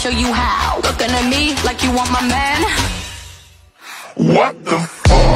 show you how. Looking at me like you want my man. What the fuck?